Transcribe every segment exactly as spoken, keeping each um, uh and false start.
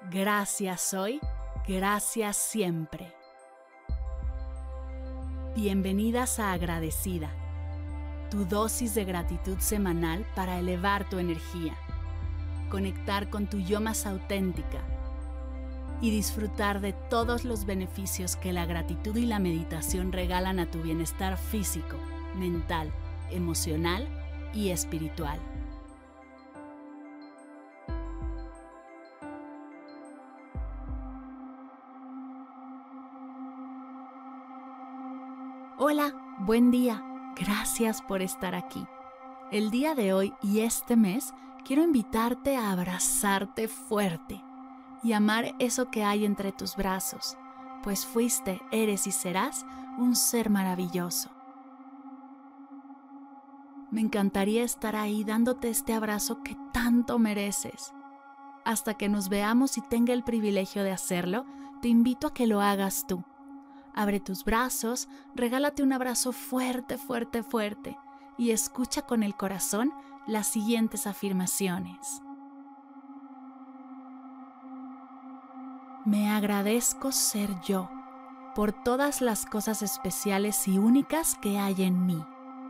Gracias hoy, gracias siempre. Bienvenidas a Agradecida, tu dosis de gratitud semanal para elevar tu energía, conectar con tu yo más auténtica y disfrutar de todos los beneficios que la gratitud y la meditación regalan a tu bienestar físico, mental, emocional y espiritual. Hola, buen día. Gracias por estar aquí. El día de hoy y este mes quiero invitarte a abrazarte fuerte y amar eso que hay entre tus brazos, pues fuiste, eres y serás un ser maravilloso. Me encantaría estar ahí dándote este abrazo que tanto mereces. Hasta que nos veamos y tenga el privilegio de hacerlo, te invito a que lo hagas tú. Abre tus brazos, regálate un abrazo fuerte, fuerte, fuerte y escucha con el corazón las siguientes afirmaciones. Me agradezco ser yo por todas las cosas especiales y únicas que hay en mí.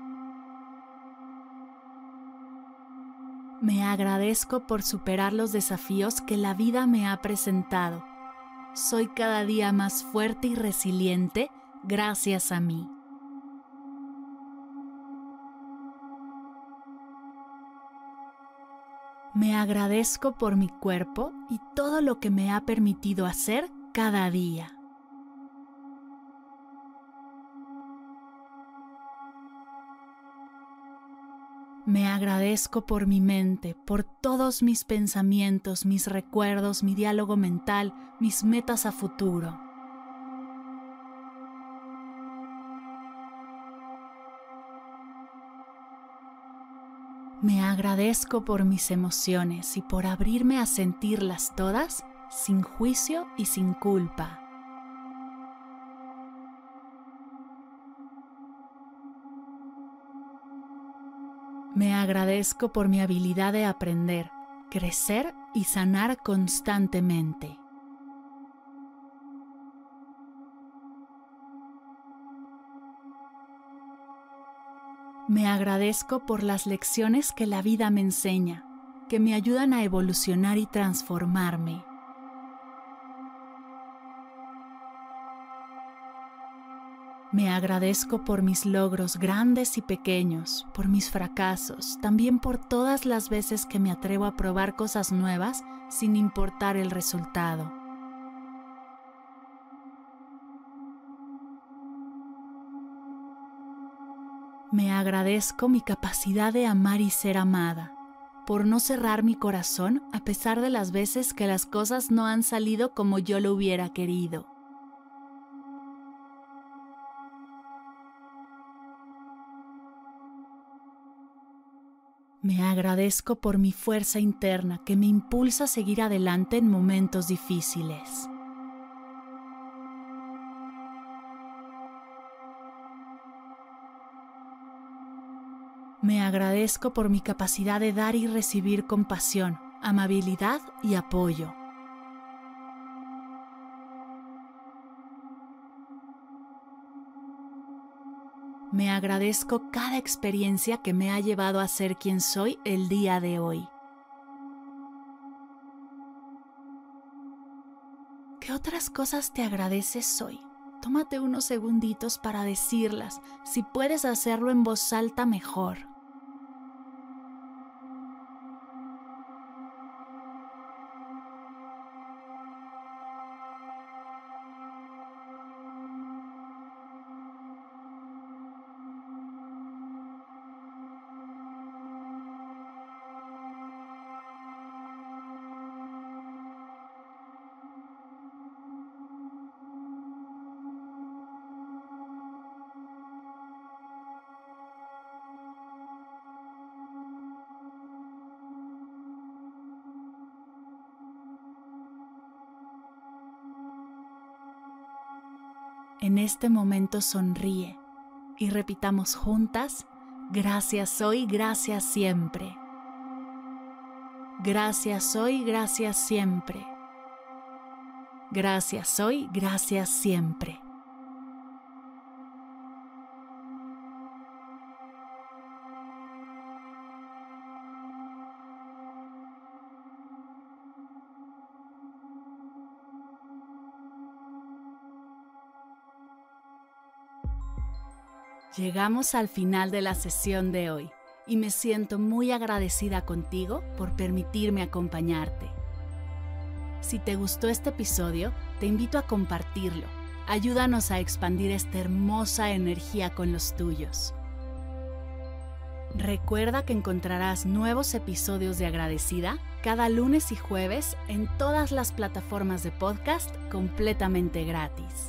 Me agradezco por superar los desafíos que la vida me ha presentado. Soy cada día más fuerte y resiliente gracias a mí. Me agradezco por mi cuerpo y todo lo que me ha permitido hacer cada día. Me agradezco por mi mente, por todos mis pensamientos, mis recuerdos, mi diálogo mental, mis metas a futuro. Me agradezco por mis emociones y por abrirme a sentirlas todas sin juicio y sin culpa. Me agradezco por mi habilidad de aprender, crecer y sanar constantemente. Me agradezco por las lecciones que la vida me enseña, que me ayudan a evolucionar y transformarme. Me agradezco por mis logros grandes y pequeños, por mis fracasos, también por todas las veces que me atrevo a probar cosas nuevas sin importar el resultado. Me agradezco mi capacidad de amar y ser amada, por no cerrar mi corazón a pesar de las veces que las cosas no han salido como yo lo hubiera querido. Me agradezco por mi fuerza interna que me impulsa a seguir adelante en momentos difíciles. Me agradezco por mi capacidad de dar y recibir compasión, amabilidad y apoyo. Me agradezco cada experiencia que me ha llevado a ser quien soy el día de hoy. ¿Qué otras cosas te agradeces hoy? Tómate unos segunditos para decirlas. Si puedes hacerlo en voz alta, mejor. En este momento sonríe y repitamos juntas, gracias hoy, gracias siempre. Gracias hoy, gracias siempre. Gracias hoy, gracias siempre. Llegamos al final de la sesión de hoy y me siento muy agradecida contigo por permitirme acompañarte. Si te gustó este episodio, te invito a compartirlo. Ayúdanos a expandir esta hermosa energía con los tuyos. Recuerda que encontrarás nuevos episodios de Agradecida cada lunes y jueves en todas las plataformas de podcast completamente gratis.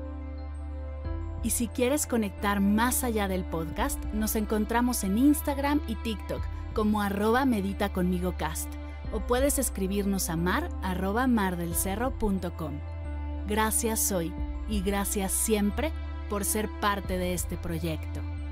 Y si quieres conectar más allá del podcast, nos encontramos en Instagram y TikTok como arroba meditaconmigocast o puedes escribirnos a mar arroba mardelcerro punto com. Gracias hoy y gracias siempre por ser parte de este proyecto.